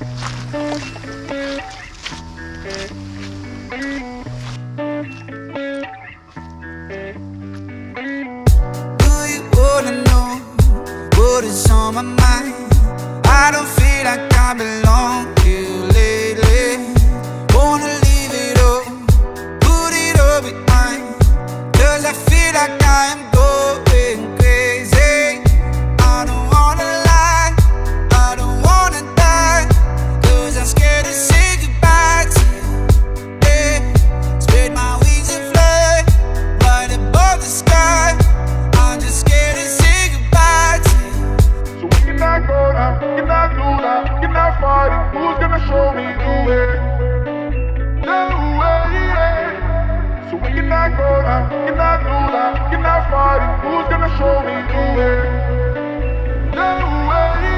What is on my mind? I don't feel like I belong here lately. Wanna leave it all, put it all behind. 'Cause I feel like I am going crazy. I don't wanna lie, I don't wanna die. 'Cause I'm scared to say goodbye to you. Yeah. Spread my wings and fly right above the sky. I'm just scared to say goodbye to you. So we cannot go now, cannot do that, cannot fight it. Who's gonna show me the way? The way, yeah. So we cannot go now, cannot do that, cannot fight it. Who's gonna show me the way? The way.